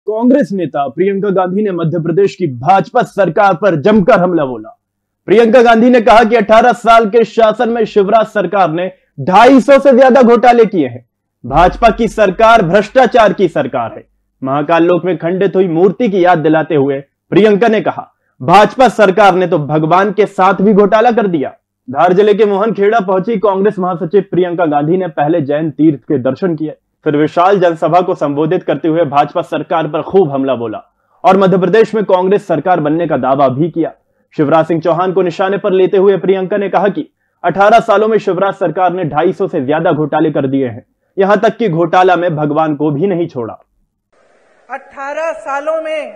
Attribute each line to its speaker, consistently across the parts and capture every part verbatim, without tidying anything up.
Speaker 1: कांग्रेस नेता प्रियंका गांधी ने मध्य प्रदेश की भाजपा सरकार पर जमकर हमला बोला। प्रियंका गांधी ने कहा कि अठारह साल के शासन में शिवराज सरकार ने ढाई सौ से ज्यादा घोटाले किए हैं। भाजपा की सरकार भ्रष्टाचार की सरकार है। महाकाल लोक में खंडित हुई मूर्ति की याद दिलाते हुए प्रियंका ने कहा, भाजपा सरकार ने तो भगवान के साथ भी घोटाला कर दिया। धार जिले के मोहनखेड़ा पहुंची कांग्रेस महासचिव प्रियंका गांधी ने पहले जैन तीर्थ के दर्शन किए, फिर विशाल जनसभा को संबोधित करते हुए भाजपा सरकार पर खूब हमला बोला और मध्य प्रदेश में कांग्रेस सरकार बनने का दावा भी किया। शिवराज सिंह चौहान को निशाने पर लेते हुए प्रियंका ने कहा कि अठारह सालों में शिवराज सरकार ने ढाई सौ से ज्यादा घोटाले कर दिए हैं, यहां तक कि घोटाला में भगवान को भी नहीं छोड़ा।
Speaker 2: अठारह सालों में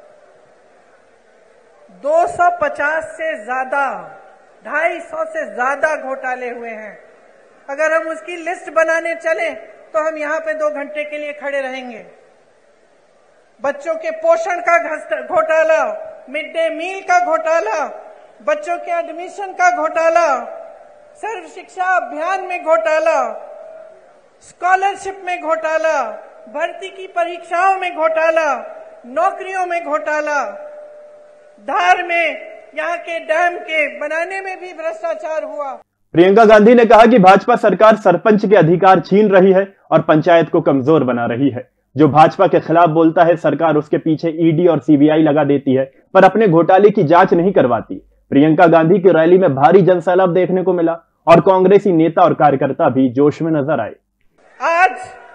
Speaker 2: दो सौ पचास से ज्यादा, ढाई सौ से ज्यादा घोटाले हुए हैं। अगर हम उसकी लिस्ट बनाने चले तो हम यहाँ पे दो घंटे के लिए खड़े रहेंगे। बच्चों के पोषण का घोटाला, मिड डे मील का घोटाला, बच्चों के एडमिशन का घोटाला, सर्व शिक्षा अभियान में घोटाला, स्कॉलरशिप में घोटाला, भर्ती की परीक्षाओं में घोटाला, नौकरियों में घोटाला, धार में यहाँ के डैम के बनाने में भी भ्रष्टाचार हुआ।
Speaker 1: प्रियंका गांधी ने कहा कि भाजपा सरकार सरपंच के अधिकार छीन रही है और पंचायत को कमजोर बना रही है। जो भाजपा के खिलाफ बोलता है, सरकार उसके पीछे ईडी और सीबीआई लगा देती है, पर अपने घोटाले की जांच नहीं करवाती। प्रियंका गांधी की रैली में भारी जनसैलाब देखने को मिला और कांग्रेसी नेता और कार्यकर्ता भी जोश में नजर आए।
Speaker 2: आज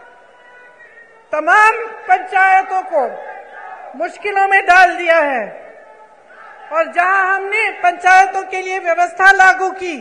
Speaker 2: तमाम पंचायतों को मुश्किलों में डाल दिया है और जहां हमने पंचायतों के लिए व्यवस्था लागू की,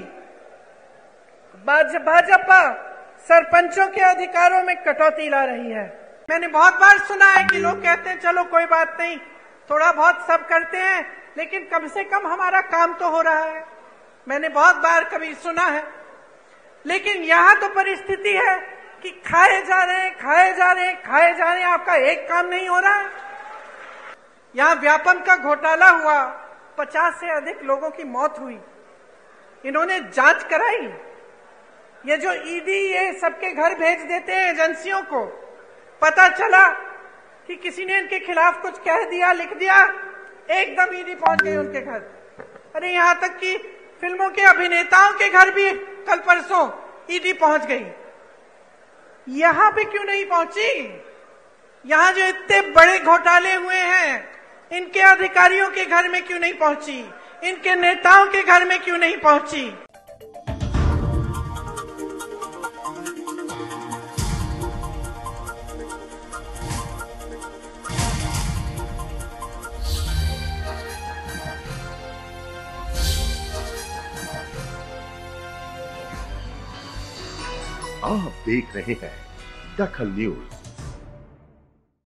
Speaker 2: भाजपा सरपंचों के अधिकारों में कटौती ला रही है। मैंने बहुत बार सुना है कि लोग कहते हैं चलो कोई बात नहीं, थोड़ा बहुत सब करते हैं, लेकिन कम से कम हमारा काम तो हो रहा है। मैंने बहुत बार कभी सुना है, लेकिन यहाँ तो परिस्थिति है कि खाए जा रहे हैं, खाए जा रहे हैं, खाए जा रहे हैं, आपका एक काम नहीं हो रहा है। यहाँ व्यापम का घोटाला हुआ, पचास से अधिक लोगों की मौत हुई, इन्होंने जांच कराई। ये जो ईडी ये सबके घर भेज देते हैं एजेंसियों को, पता चला कि किसी ने इनके खिलाफ कुछ कह दिया, लिख दिया, एकदम ईडी पहुंच गई उनके घर। अरे यहाँ तक कि फिल्मों के अभिनेताओं के घर भी कल परसों ईडी पहुंच गई। यहाँ पे क्यों नहीं पहुंची? यहाँ जो इतने बड़े घोटाले हुए हैं, इनके अधिकारियों के घर में क्यों नहीं पहुंची? इनके नेताओं के घर में क्यों नहीं पहुंची?
Speaker 3: आप देख रहे हैं दखल न्यूज।